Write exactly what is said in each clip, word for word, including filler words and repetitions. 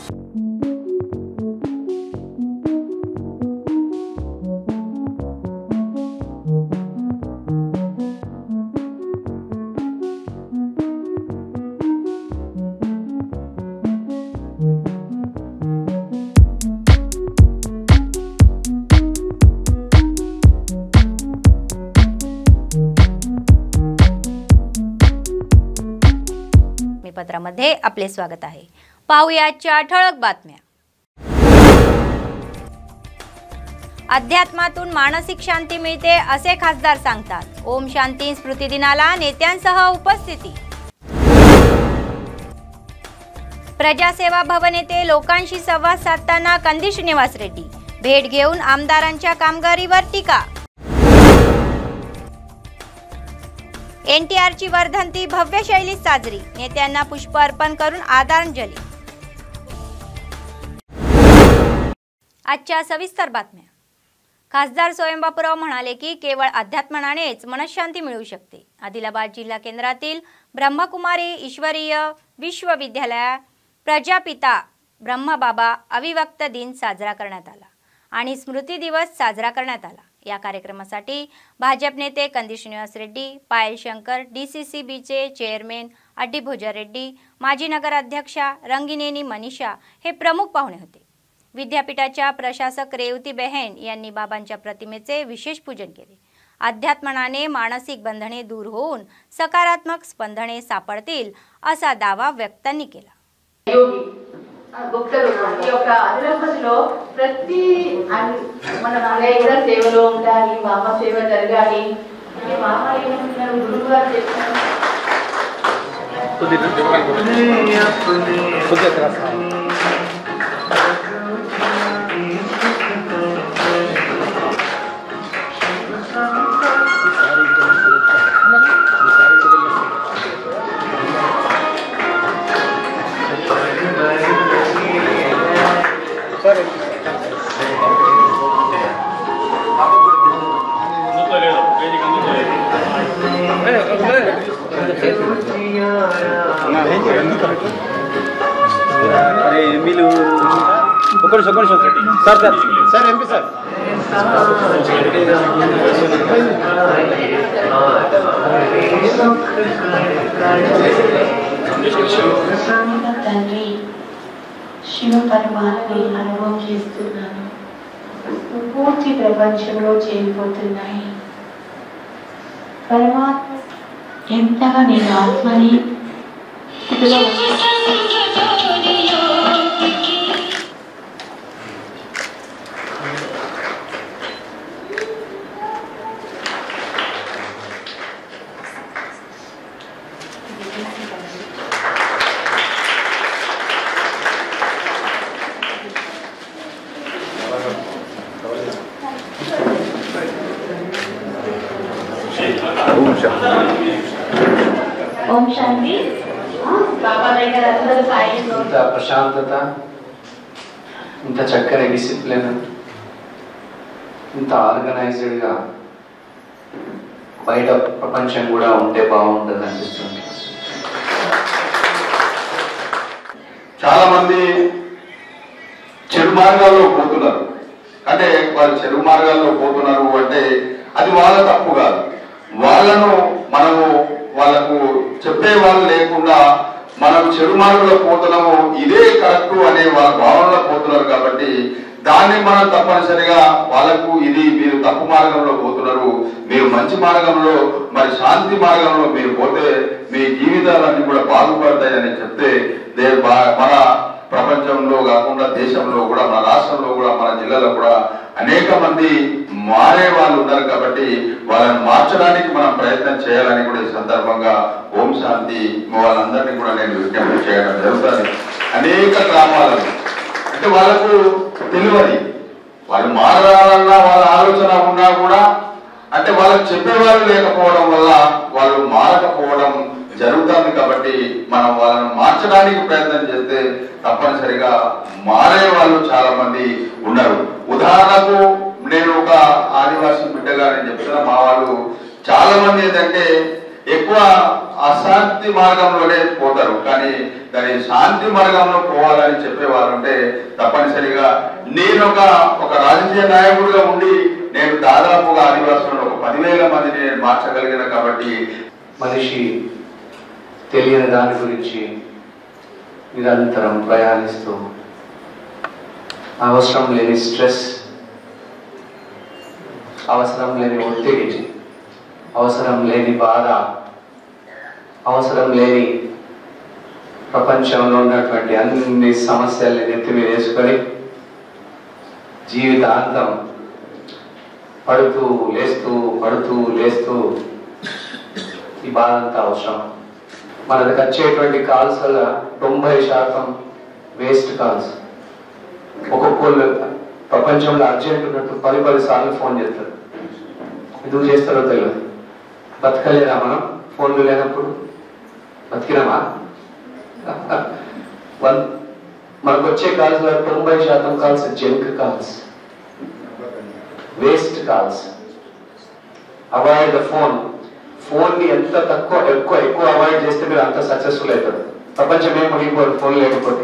पत्रामध्ये आपले स्वागत आहे। पाहूयाच्या ठळक बातम्या। अध्यात्मातून मानसिक शांती मिळते असे खासदार सांगतात। ओम शांती स्मृती दिनाला नेत्यांसह उपस्थिती। प्रजासेवा भवन येथे लोकांशी संवाद साधताना कंदी श्रीनिवास रेड्डी भेट घेऊन आमदारांच्या कामगिरीवर टीका। एनटीआरची वर्धंती भव्य शैलीत साजरी, नेत्यांना पुष्प अर्पण करून आदरांजली। आजच्या सविस्तर बातम्या। खासदार स्वयं बापूराव म्हणाले की केवळ अध्यात्मानेच मनशांती मिळू शकते। आदिलाबाद जिल्हा केंद्रातील ब्रह्मकुमारी ईश्वरीय विश्वविद्यालयात प्रजापिता ब्रह्मबाबा अविभक्त दिन साजरा करण्यात आला आणि स्मृती दिवस साजरा करण्यात आला। या कार्यक्रमासाठी भाजप नेते कंदी श्रीनिवास रेड्डी, पायल शंकर, डीसीसीबीचे चेअरमॅन अड्डी भोजा रेड्डी, माजी नगराध्यक्षा रंगिनेनी मनीषा हे प्रमुख पाहुणे होते। विद्यापीठाच्या प्रशासक रेवती बहन यांनी बाबांच्या प्रतिमेचे विशेष पूजन केले। अध्यात्माने मानसिक बंधने दूर होऊन सकारात्मक स्पंदने सापडतील असा दावा व्यक्तांनी केला। భక్తులు ఈ యొక్క ఆదిలాబాద్లో ప్రతి మన నాగయ్య సేవలో ఉండాలి, బాబా సేవ జరగాలి। ఈ బాబా ఏమంటున్నారు, గురువు గారు చెప్తున్నారు अरे एमपीలు ఒకరు ఒకరు sir sir sir MP sir తండ్రి శివ పరమాత్మని అనుభవం చేస్తున్నాను। పూర్తి ప్రపంచంలో చేరిపోతున్నాయి। పరమాత్మ ఎంతగా నేను ఆత్మని స్థితిలో ఓం శాంతి బాబా దగ్గర అందరూ సాయిలో ఇంత ప్రశాంతత, ఇంత చక్కని డిసిప్లిన్, ఇంత ఆర్గనైజ్డ్గా బయట ప్రపంచం కూడా ఉంటే బాగుంటుంది అనిపిస్తుంది। చాలా మంది చెడు మార్గాల్లో పోతున్నారు, అంటే వాళ్ళు చెడు మార్గాల్లో పోతున్నారు అంటే అది వాళ్ళ తప్పు కాదు। వాళ్ళను మనము వాళ్ళకు చెప్పే వాళ్ళు లేకుండా మనం చెడు మార్గంలో పోతున్నాము, ఇదే కరెక్ట్ అనే వాళ్ళ భావనలో పోతున్నారు కాబట్టి దాన్ని మనం తప్పనిసరిగా వాళ్ళకు ఇది మీరు తప్పు మార్గంలో పోతున్నారు, మీరు మంచి మార్గంలో మరి శాంతి మార్గంలో మీరు పోతే మీ జీవితాలన్నీ కూడా బాగుపడతాయని చెప్తే మన ప్రపంచంలో కాకుండా దేశంలో కూడా మన రాష్ట్రంలో కూడా మన జిల్లాలో కూడా అనేక మంది మారే వాళ్ళు ఉన్నారు కాబట్టి వాళ్ళని మార్చడానికి మనం ప్రయత్నం చేయాలని కూడా ఈ సందర్భంగా ఓం శాంతి వాళ్ళందరినీ కూడా నేను విజ్ఞప్తి చేయడం జరుగుతుంది। అనేక గ్రామాలను అంటే వాళ్ళకు తెలియదు, వాళ్ళు మారాలన్నా వాళ్ళ ఆలోచన ఉన్నా కూడా అంటే వాళ్ళకి చెప్పేవాళ్ళు లేకపోవడం వల్ల వాళ్ళు మారకపోవడం జరుగుతుంది కాబట్టి మనం వాళ్ళని మార్చడానికి ప్రయత్నం చేస్తే తప్పనిసరిగా మారే వాళ్ళు చాలా మంది ఉన్నారు। ఉదాహరణకు నేను ఒక ఆదివాసీ బిడ్డగా నేను చెప్తున్నా, మా వాళ్ళు చాలా మంది ఏంటంటే ఎక్కువ అశాంతి మార్గంలోనే పోతారు. కానీ దాని శాంతి మార్గంలో పోవాలని చెప్పేవారు ఉంటే తప్పనిసరిగా నేను ఒక ఒక రాజకీయ నాయకుడిగా ఉండి నేను దాదాపుగా ఆదివాసులను ఒక పదివేల మందిని నేను మార్చగలిగిన కాబట్టి మనిషి తెలియని దాని గురించి నిరంతరం ప్రయాణిస్తూ అవసరం లేని స్ట్రెస్, అవసరం లేని ఒత్తిడి, అవసరం లేని బాధ, అవసరం లేని ప్రపంచంలో ఉన్నటువంటి అన్ని సమస్యల్ని నెత్తి మీద వేసుకొని జీవితాంతం పడుతూ లేస్తూ పడుతూ లేస్తూ ఈ బాధ అంతా అవసరం. మనకు వచ్చేటువంటి కాల్స్ వల్ల తొంభై శాతం వేస్ట్ కాల్స్. ఒక్కొక్కళ్ళు ప్రపంచంలో అర్జెంట్ ఉన్నట్టు పది పది సార్లు ఫోన్ చేస్తారు. ఎందుకు చేస్తారో తెలియదు. బతకలేదా మనం ఫోన్లు లేనప్పుడు? బతికినామా? వన్ మనకు వచ్చే కాల్స్ లో తొంభై శాతం calls junk calls, waste calls. Avoid the phone. Phone ని ఎంత తక్కువ ఎక్కువ ఎక్కువ అవాయిడ్ చేస్తే మీరు అంత సక్సెస్ఫుల్ అవుతారు. ప్రపంచం ఏం మునిగిపోదు ఫోన్ లేకపోతే.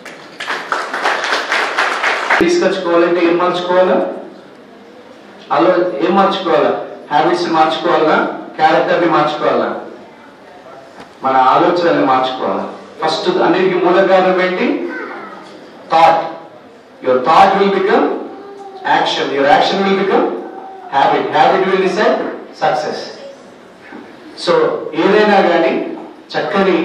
తీసుకొచ్చుకోవాలంటే ఏం మార్చుకోవాలా? అలా ఏం మార్చుకోవాలా? హ్యాబిట్స్ మార్చుకోవాలా? క్యారెక్టర్ ని మార్చుకోవాలా? మన ఆలోచనని మార్చుకోవాలా? ఫస్ట్ అన్నిటికీ మూల కారణం ఏంటి? Thought. Your thought will become action, your action will become habit, habit will decide success. So ఏదైనా కానీ చక్కని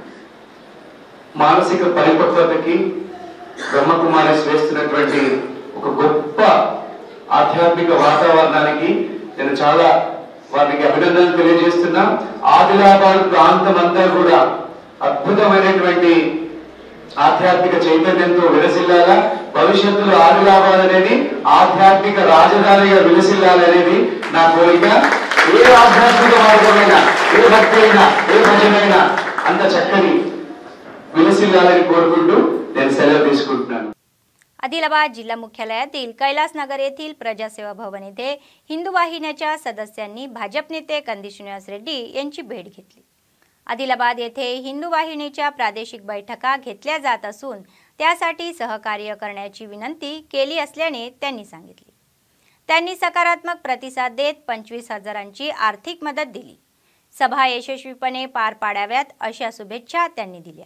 మానసిక పరిపక్వతకి బ్రహ్మకుమారి వేస్తున్నటువంటి ఒక గొప్ప ఆధ్యాత్మిక వాతావరణానికి నేను చాలా వారికి అభినందనలు తెలియజేస్తున్నా. ఆదిలాబాద్ ప్రాంతం అంతా కూడా అద్భుతమైనటువంటి ఆధ్యాత్మిక చైతన్యంతో విలసిల్లాలా. భవిష్యత్తులో ఆదిలాబాద్ అనేది ఆధ్యాత్మిక రాజధానిగా విలసిల్లాలనేది నా కోరిక. ఏ ఆధ్యాత్మిక మార్గమైనా, ఏ భక్తి అయినా, ఏ భజనైనా అంత చక్కని विलसिल्लाలని కోరుకుంటూ నేను సెలవు తీసుకుంటున్నాను. आदिलाबाद जिल्हा मुख्यालयातील कैलास नगर येथील प्रजासेवा भवन येथे हिंदू वाहिन्याच्या सदस्यांनी भाजप नेते कंदी श्रीनिवास रेड्डी यांची भेट घेतली. आदिलाबाद येथे हिंदू वाहिनीच्या प्रादेशिक बैठका घेतल्या जात असून त्यासाठी सहकार्य करण्याची विनंती केली असल्याने त्यांनी सांगितले. त्यांनी सकारात्मक प्रतिसाद देत पंचवीस हजारांची आर्थिक मदत दिली. सभा यशस्वीपणे पार पाडाव्यात अशा शुभेच्छा त्यांनी दिल्या.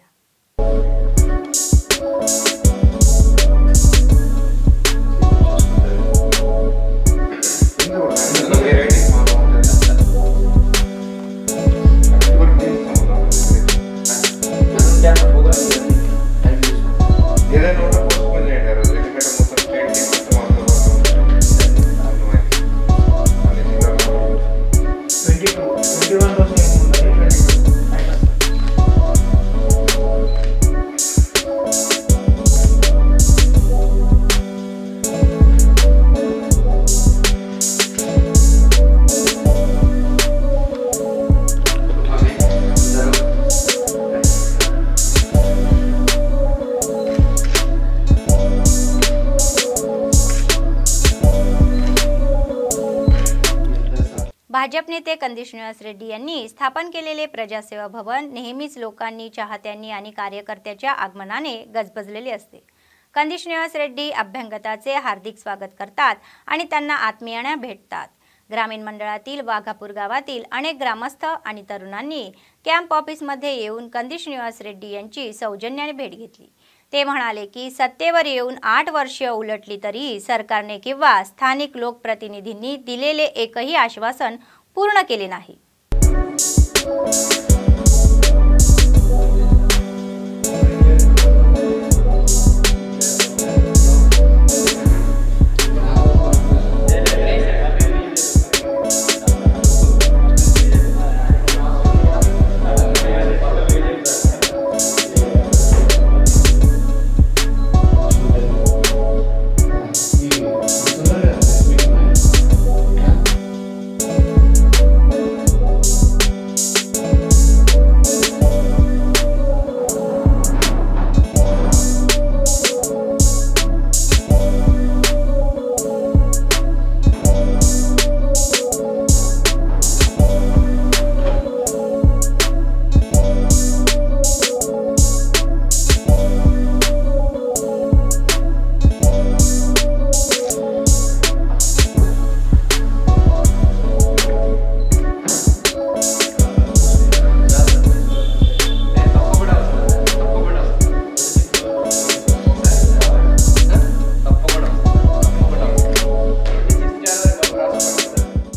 भाजप नेते कंदी श्रीनिवास रेड्डी यांनी स्थापन केलेले प्रजासेवा भवन नेहमीच लोकांनी, चाहत्यांनी आणि कार्यकर्त्याच्या आगमनाने गजबजलेले असते. कंदी श्रीनिवास रेड्डी अभ्यंगताचे हार्दिक स्वागत करतात आणि त्यांना आत्मीयने भेटतात. ग्रामीण मंडळातील वाघापूर गावातील अनेक ग्रामस्थ आणि तरुणांनी कॅम्प ऑफिसमध्ये येऊन कंदी श्रीनिवास रेड्डी यांची सौजन्याने भेट घेतली. ते म्हणाले की सत्तेवर येऊन आठ वर्षे उलटली तरी सरकारने किंवा स्थानिक लोकप्रतिनिधींनी दिलेले एकही आश्वासन पूर्ण केले नाही.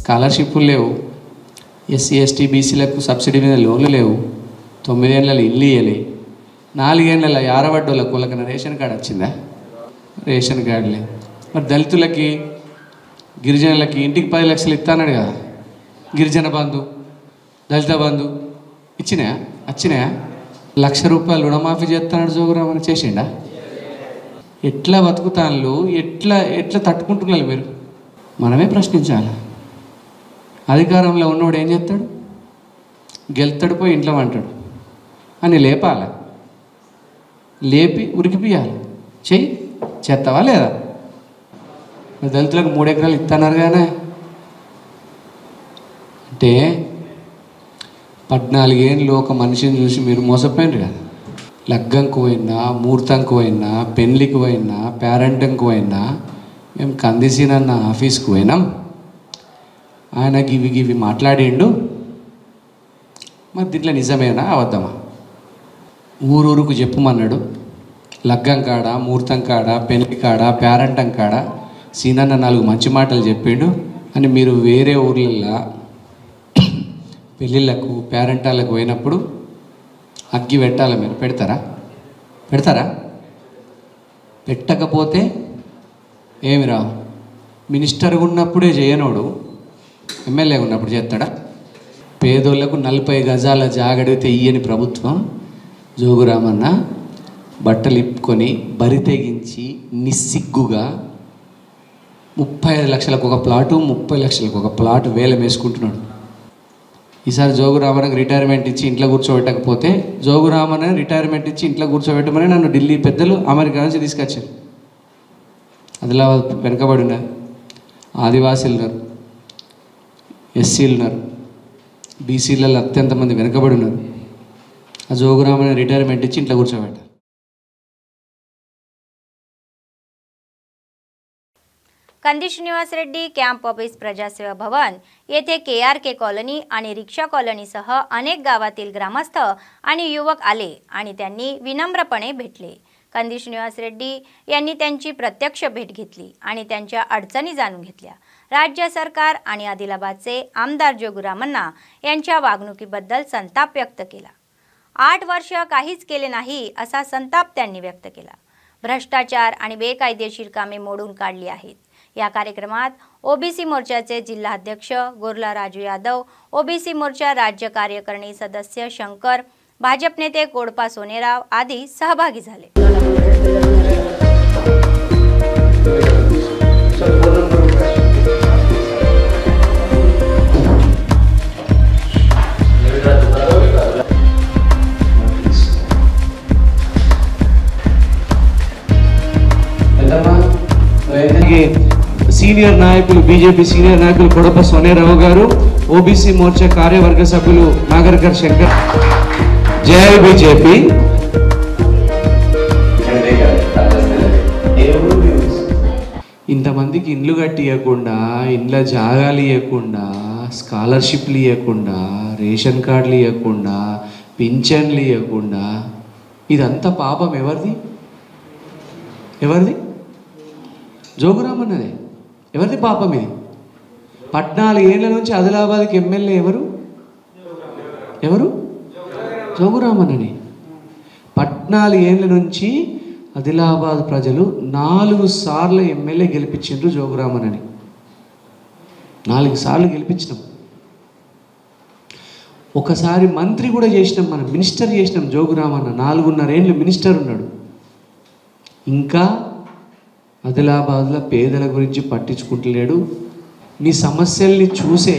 స్కాలర్షిప్లు లేవు, ఎస్సీ ఎస్టీ బీసీలకు సబ్సిడీ మీద లోన్లు లేవు, తొమ్మిదేళ్ళలో ఇల్లు ఇవ్వలే, నాలుగేళ్ల యారవడ్డోళ్ళకు వాళ్ళకన్నా రేషన్ కార్డు వచ్చిందా? రేషన్ కార్డు లేదు. మరి దళితులకి గిరిజనులకి ఇంటికి పది లక్షలు ఇస్తాన్నాడు కదా, గిరిజన బంధు దళిత బంధు ఇచ్చినాయా? వచ్చినాయా? లక్ష రూపాయలు రుణమాఫీ చేస్తున్నాడు జోగురామని, చేసిండా? ఎట్లా బతుకుతాను, ఎట్లా ఎట్లా తట్టుకుంటున్నారు మీరు? మనమే ప్రశ్నించాలి. అధికారంలో ఉన్నవాడు ఏం చేస్తాడు? గెలుతాడు, పోయి ఇంట్లో అంటాడు అని లేపాల, లేపి ఉరికిపియాలి. చెయ్యి, చేస్తావా లేదా? మరి దళితులకు మూడు ఎకరాలు ఇస్తున్నారు కానీ అంటే పద్నాలుగేళ్ళు ఒక మనిషిని చూసి మీరు మోసపోయినారు కదా. లగ్గంకు పోయినా, ముహూర్తంకు పోయినా, పెళ్ళికి పోయినా, పేరెంటింగ్కి పోయినా, మేము కందిసీనన్న ఆఫీస్కి పోయినాం, ఆయన గివి గివి మాట్లాడిండు. మరి దీంట్లో నిజమేనా అబద్ధమా? ఊరూరుకు చెప్పమన్నాడు. లగ్గం కాడ, ముహూర్తం కాడ, పెళ్లి కాడ, పేరెంటం కాడ సీనన్న నాలుగు మంచి మాటలు చెప్పిండు అని మీరు వేరే ఊర్లల్లో పెళ్ళిళ్ళకు పేరెంటాలకు పోయినప్పుడు అగ్గి పెట్టాలి. మీరు పెడతారా? పెడతారా? పెట్టకపోతే ఏమి రా, మినిస్టర్గా ఉన్నప్పుడే చేయనోడు ఎమ్మెల్యేగా ఉన్నప్పుడు చేస్తాడా? పేదోళ్లకు నలభై గజాల జాగడితే ఇయ్యని ప్రభుత్వం జోగురామన్న బట్టలు ఇప్పుకొని బరి తెగించి నిస్సిగ్గుగా ముప్పై ఐదు లక్షలకు ఒక ప్లాటు, ముప్పై లక్షలకు ఒక ప్లాటు వేలం వేసుకుంటున్నాడు. ఈసారి జోగురామన్నకు రిటైర్మెంట్ ఇచ్చి ఇంట్లో కూర్చోబెట్టకపోతే జోగురామన్న రిటైర్మెంట్ ఇచ్చి ఇంట్లో కూర్చోబెట్టమని నన్ను ఢిల్లీ పెద్దలు అమెరికా నుంచి తీసుకొచ్చారు. ఆదిలాబాద్ వెనుకబడి ఉన్నారు, ఆదివాసీలు ఉన్నారు, ఎస్సీలు ఉన్నారు, బీసీలలో అత్యంత మంది వెనుకబడి ఉన్నారు. ఆ జోగురామన్న రిటైర్మెంట్ ఇచ్చి ఇంట్లో కూర్చోబెట్టారు. कंदी श्रीनिवास रेड्डी कॅम्प ऑफिस प्रजासेवा भवन येथे के आर के कॉलनी आणि रिक्षा कॉलनीसह अनेक गावातील ग्रामस्थ आणि युवक आले आणि त्यांनी विनम्रपणे भेटले. कंदी श्रीनिवास रेड्डी यांनी त्यांची प्रत्यक्ष भेट घेतली आणि त्यांच्या अडचणी जाणून घेतल्या. राज्य सरकार आणि आदिलाबादचे आमदार जोगुरामन्ना यांच्या वागणुकीबद्दल संताप व्यक्त केला. आठ वर्ष काहीच केले नाही असा संताप त्यांनी व्यक्त केला. भ्रष्टाचार आणि बेकायदेशीर कामे मोडून काढली आहेत. या कार्यक्रमात ओबीसी मोर्चाचे जिल्हा अध्यक्ष गोरला राजू यादव, ओबीसी मोर्चा राज्य कार्यकारिणी सदस्य शंकर, भाजप नेते कोडपा सोनेराव आदी सहभागी झाले. సీనియర్ నాయకులు బీజేపీ సీనియర్ నాయకులు కొడప సోనేరావు గారు, ఓబీసీ మోర్చా కార్యవర్గ సభ్యులు నాగర్కర్ శంకర్. జై బీజేపీ. ఇంతమందికి ఇండ్లు కట్టి ఇవ్వకుండా, ఇండ్ల జాగాలు ఇవ్వకుండా, స్కాలర్షిప్లు ఇవ్వకుండా, రేషన్ కార్డులు ఇవ్వకుండా, పింఛన్లు ఇవ్వకుండా, ఇదంతా పాపం ఎవరిది? ఎవరిది? జోగురామన్నదే. ఎవరిది పాపం ఇది? పద్నాలుగు ఏళ్ళ నుంచి ఆదిలాబాద్కి ఎమ్మెల్యే ఎవరు? ఎవరు? జోగురామన్నని. పద్నాలుగు ఏళ్ళ నుంచి ఆదిలాబాద్ ప్రజలు నాలుగు సార్లు ఎమ్మెల్యే గెలిపించిండ్రు జోగురామన్నని. నాలుగు సార్లు గెలిపించినాం. ఒకసారి మంత్రి కూడా చేసినాం, మనం మినిస్టర్ చేసినాం. జోగురామన్న నాలుగున్నర ఏళ్ళు మినిస్టర్ ఉన్నాడు. ఇంకా ఆదిలాబాద్లో పేదల గురించి పట్టించుకుంటలేడు. మీ సమస్యల్ని చూసే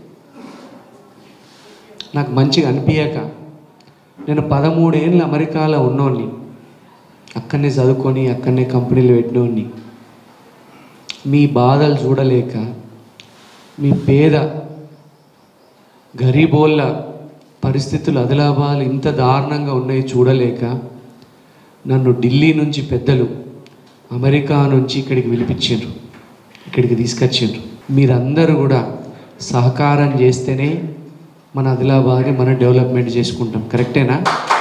నాకు మంచిగా అనిపించక, నేను పదమూడేళ్ళు అమెరికాలో ఉన్నోడిని, అక్కడనే చదువుకొని అక్కడనే కంపెనీలు పెట్టినోడిని. మీ బాధలు చూడలేక, మీ పేద గరీబోళ్ళ పరిస్థితులు ఆదిలాబాద్ ఇంత దారుణంగా ఉన్నాయి చూడలేక నన్ను ఢిల్లీ నుంచి పెద్దలు అమెరికా నుంచి ఇక్కడికి పిలిపించారు, ఇక్కడికి తీసుకొచ్చారు. మీరందరూ కూడా సహకారం చేస్తేనే మన ఆదిలాబాద్ని మనం డెవలప్మెంట్ చేసుకుంటాం. కరెక్టేనా?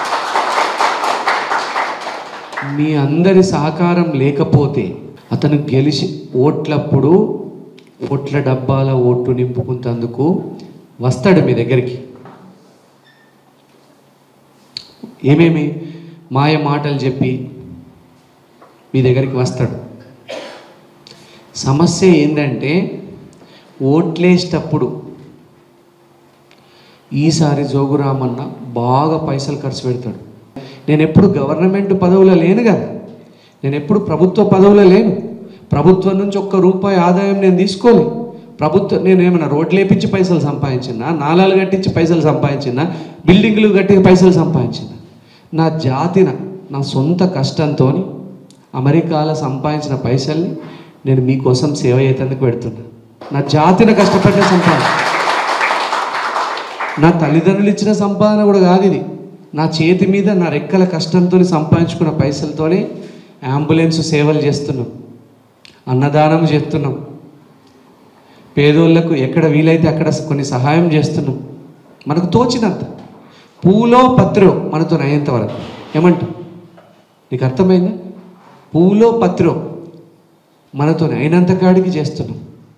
మీ అందరి సహకారం లేకపోతే అతను గెలిచి ఓట్లప్పుడు ఓట్ల డబ్బాల ఓట్లు నింపుకుంటందుకు వస్తాడు మీ దగ్గరికి. ఏమేమి మాయ మాటలు చెప్పి మీ దగ్గరికి వస్తాడు. సమస్య ఏంటంటే ఓట్లేసేటప్పుడు ఈసారి జోగురామన్న బాగా పైసలు ఖర్చు పెడతాడు. నేను ఎప్పుడు గవర్నమెంట్ పదవులో లేను కదా, నేను ఎప్పుడు ప్రభుత్వ పదవులో లేను. ప్రభుత్వం నుంచి ఒక్క రూపాయి ఆదాయం నేను తీసుకోలే. ప్రభుత్వం నేను ఏమైనా రోడ్లు వేపించి పైసలు సంపాదించినా, నాలాలు కట్టించి పైసలు సంపాదించినా, బిల్డింగ్లు కట్టి పైసలు సంపాదించినా, నా జాతిన నా సొంత కష్టంతో అమెరికాలో సంపాదించిన పైసల్ని నేను మీకోసం సేవ చేసేందుకు పెడుతున్నా. నా జాతిన కష్టపడిన సంపాదన, నా తల్లిదండ్రులు ఇచ్చిన సంపాదన కూడా కాదు ఇది. నా చేతి మీద నా రెక్కల కష్టంతో సంపాదించుకున్న పైసలతోనే అంబులెన్స్ సేవలు చేస్తున్నాం, అన్నదానం చేస్తున్నాం, పేదోళ్లకు ఎక్కడ వీలైతే అక్కడ కొన్ని సహాయం చేస్తున్నాం. మనకు తోచినంత పూలో పత్రో మనతో అయ్యేంత వరకు. ఏమంటాం? నీకు అర్థమైందా? పూలో పత్రో మనతో అయినంత కాడికి చేస్తున్నాం.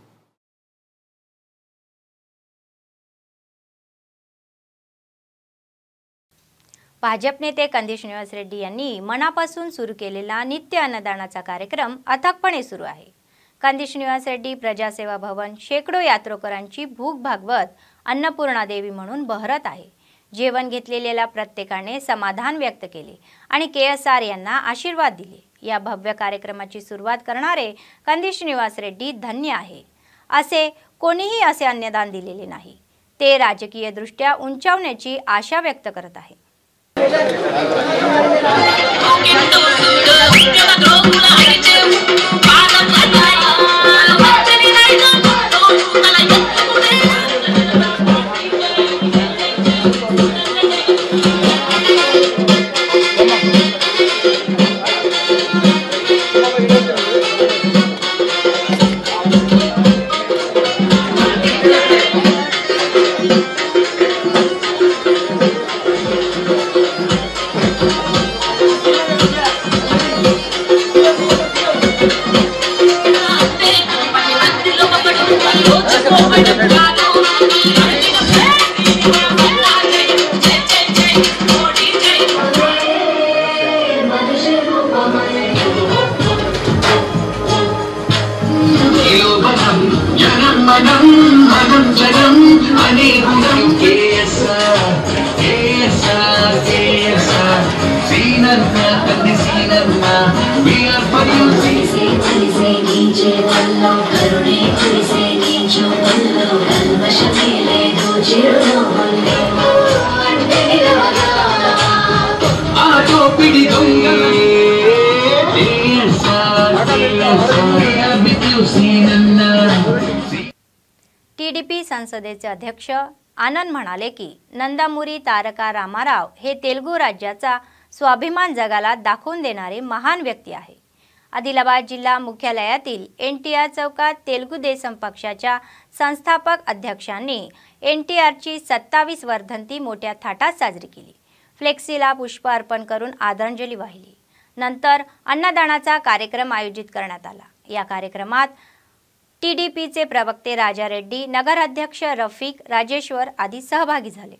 भाजप नेते कंदी श्रीनिवास रेड्डी यांनी मनापासून सुरू केलेला नित्य अन्नदानाचा कार्यक्रम अथकपणे सुरू आहे. कंदी श्रीनिवास रेड्डी प्रजासेवा भवन शेकडो यात्रेकरूंची भूक भागवत अन्नपूर्णा देवी म्हणून बहरत आहे. जेवण घेतलेल्या प्रत्येकाने समाधान व्यक्त केले आणि केएसआर यांना आशीर्वाद दिले. या भव्य कार्यक्रमाची सुरुवात करणारे कंदी श्रीनिवास रेड्डी धन्य आहे. असे कोणीही असे अन्नदान दिलेले नाही. ते राजकीय दृष्ट्या उंचावण्याची आशा व्यक्त करत आहेत. टीडीपी संसदेचे अध्यक्ष आनंद म्हणाले की नंदामुरी तारका रामाराव हे तेलुगू राज्याचा स्वाभिमान जगाला दाखवून देणारे महान व्यक्ती आहे. आदिलाबाद जिल्हा मुख्यालयातील एनटीआर चौकात तेलुगू देशम पक्षाच्या संस्थापक अध्यक्षांनी एनटीआरची सत्तावीस वर्धंती मोठ्या थाटात साजरी केली. फ्लेक्सीला पुष्प अर्पण करून आदरांजली वाहिली. नंतर अन्नदानाचा कार्यक्रम आयोजित करण्यात आला. या कार्यक्रमात टीडीपीचे प्रवक्ते राजा रेड्डी, नगराध्यक्ष रफिक, राजेश्वर आदी सहभागी झाले.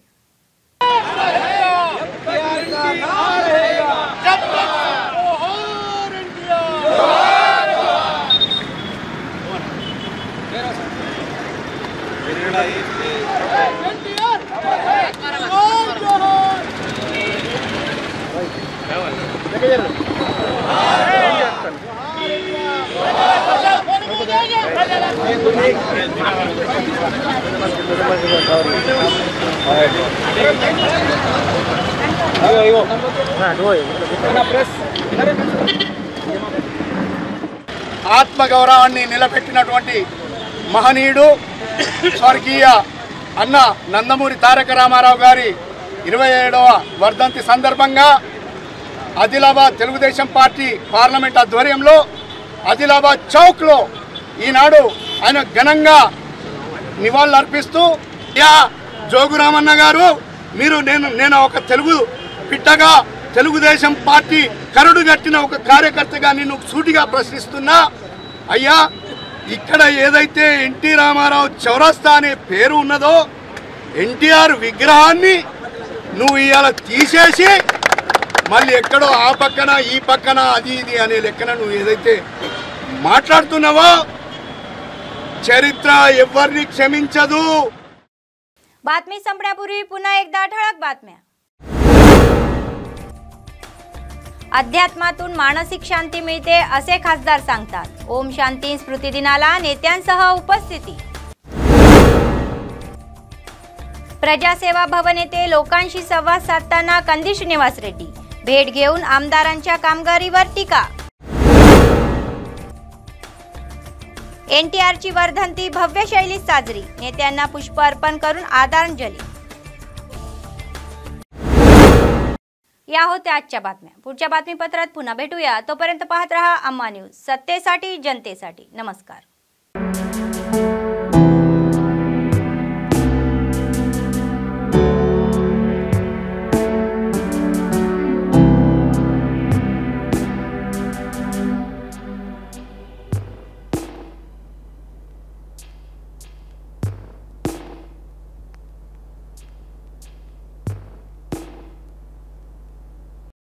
ఆత్మగౌరవాన్ని నిలబెట్టినటువంటి మహనీయుడు స్వర్గీయ అన్న నందమూరి తారక రామారావు గారి ఇరవై ఏడవ వర్ధంతి సందర్భంగా ఆదిలాబాద్ తెలుగుదేశం పార్టీ పార్లమెంట్ ఆధ్వర్యంలో ఆదిలాబాద్ చౌక్లో ఈనాడు ఆయన ఘనంగా నివాళులు అర్పిస్తూ, యా జోగురామన్న గారు, మీరు నేను నేను ఒక తెలుగు బిడ్డగా తెలుగుదేశం పార్టీ కరుడు గట్టిన ఒక కార్యకర్తగా నిన్ను సూటిగా ప్రశ్నిస్తున్నా. అయ్యా, ఇక్కడ ఏదైతే ఎన్టీ రామారావు చౌరస్తా అనే పేరు ఉన్నదో ఎన్టీఆర్ విగ్రహాన్ని నువ్వు ఇవాళ తీసేసి మళ్ళీ ఎక్కడో ఆ పక్కన ఈ పక్కన అది ఇది అనే లెక్కన నువ్వు ఏదైతే మాట్లాడుతున్నావో चरित्र एव्हरनी क्षमिंचदू। बातमी संपण्यापूर्वी पुन्हा एकदा ठळक बातम्या। अध्यात्मातून मानसिक शांती मिळते असे खासदार सांगतात। ओम शांती स्मृती दिनाला नेत्यांसह उपस्थिती। प्रजासेवा भवन येथे लोकांशी संवाद साधताना कंदी श्रीनिवास रेड्डी भेट घेऊन आमदारांच्या कामगिरीवर टीका। एनटीआरची वर्धंती भव्य शैलीत साजरी, नेत्यांना पुष्प अर्पण करून आदरांजली। या होत्या आजच्या बातम्या। पुढच्या बातमीपत्रात पुन्हा भेटूया, तोपर्यंत पाहत रहा अम्मा न्यूज, सत्तेसाठी जनतेसाठी। नमस्कार।